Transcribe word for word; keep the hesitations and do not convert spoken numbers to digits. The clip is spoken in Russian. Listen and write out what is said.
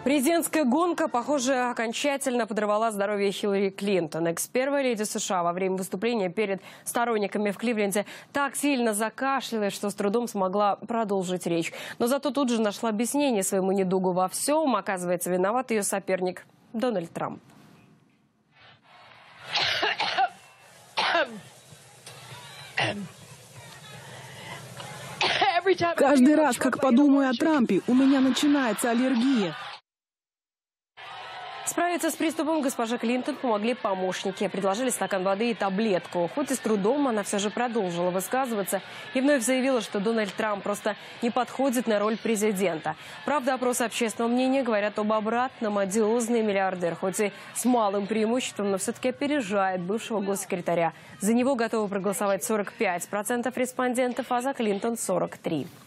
Президентская гонка, похоже, окончательно подорвала здоровье Хиллари Клинтон. Экс-первая леди США во время выступления перед сторонниками в Кливленде так сильно закашлялась, что с трудом смогла продолжить речь. Но зато тут же нашла объяснение своему недугу во всем. Оказывается, виноват ее соперник Дональд Трамп. Каждый раз, как подумаю о Трампе, у меня начинается аллергия. Справиться с приступом госпоже Клинтон помогли помощники. Предложили стакан воды и таблетку. Хоть и с трудом, она все же продолжила высказываться и вновь заявила, что Дональд Трамп просто не подходит на роль президента. Правда, опросы общественного мнения говорят об обратном. Одиозный миллиардер, хоть и с малым преимуществом, но все-таки опережает бывшего госсекретаря. За него готовы проголосовать сорок пять процентов респондентов, а за Клинтон – сорок три процента.